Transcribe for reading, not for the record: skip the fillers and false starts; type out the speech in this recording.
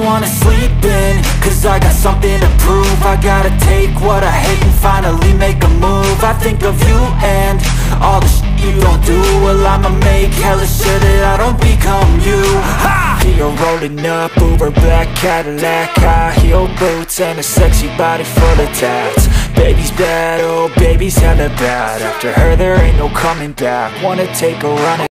wanna sleep in, cause I got something to prove. I gotta take what I hate and finally make a move. I think of you and all the shit you don't do. Well, I'ma make hella sure that I don't become you. Ha! You're rolling up, Uber black Cadillac, high heel boots and a sexy body full of tats. Baby's bad, oh baby's hella bad. After her there ain't no coming back. Wanna take a run at